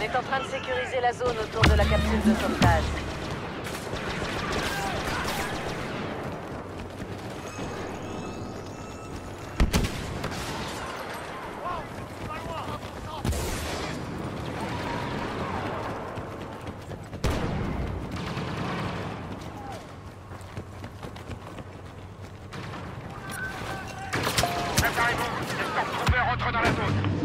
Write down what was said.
est en train de sécuriser la zone autour de la capsule de sauvetage. Préparez-vous, l'escorte trouvé rentre dans la zone.